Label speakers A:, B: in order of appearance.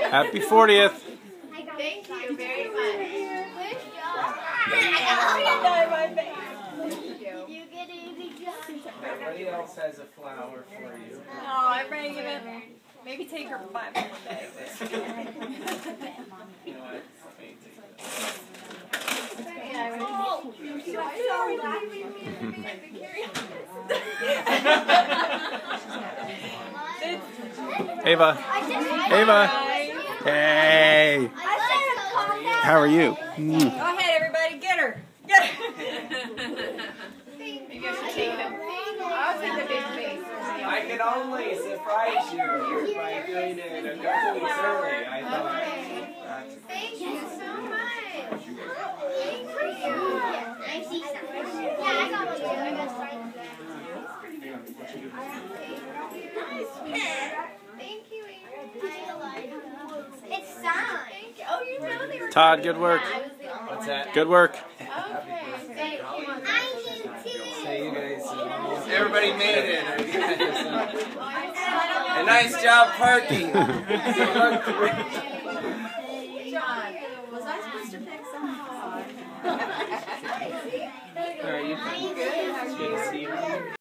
A: Happy 40th.
B: Thank you very much.
C: Good job. You get it.
D: Everybody else has a flower for you.
B: Oh, everybody give it. Maybe take her Bible one day.
D: You know what? Let me take this.
A: Ava. Ava. Hey. How are you?
B: Go ahead, everybody, get her. Get her. Maybe I should take him. I'll take the big face.
D: I can only surprise you by doing it a couple weeks early. I thought.
C: Thank you so much. Thank you. I see something. Yeah, I got one too. I got started. Thank you, Amy. It's signed. Thank you. Oh, you know they were.
A: Todd, good work.
D: What's that?
A: Good work.
C: Okay. Thank you. I need to.
D: So you guys, everybody made it. A nice job parking.
B: John, was I supposed to pick some?
D: All right, you good? Good to see you.